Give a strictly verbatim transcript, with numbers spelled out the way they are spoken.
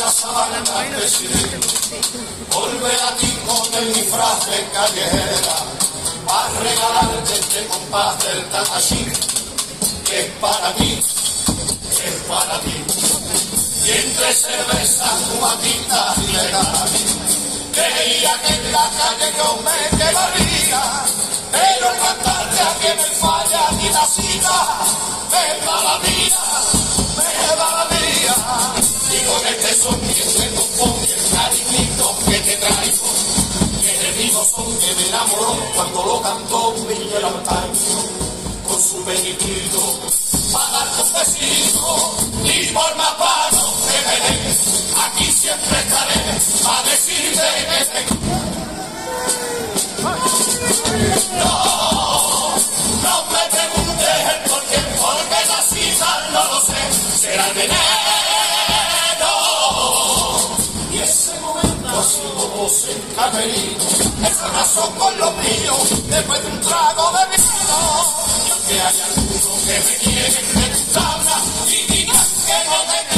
la sabana presidente, volver a ti con el disfraz de callejera, para regalarte este compás del tatachín, que es para ti, que es para ti. Y entre cervezas, cubatitas y legal, creía que en la calle yo me quedaría, pero cantarte aquí en el falla y la cita, me da la vida, me da la vida. Y con este sonido que nos pone el cariñito que te traigo, que el mismo son que me enamoró cuando lo cantó Miguel Antaño, con su benitito, para darte un besito, y por más palo que me den, aquí siempre estaré, para decirte que te... No, no me preguntes el por qué, porque la cita no lo sé, será el veneno. Y ese momento ha sido voz en camerino, esa razón con los míos, después de un trago de vino. Y aunque haya algunos que me quieren de tu tabla y digan que no te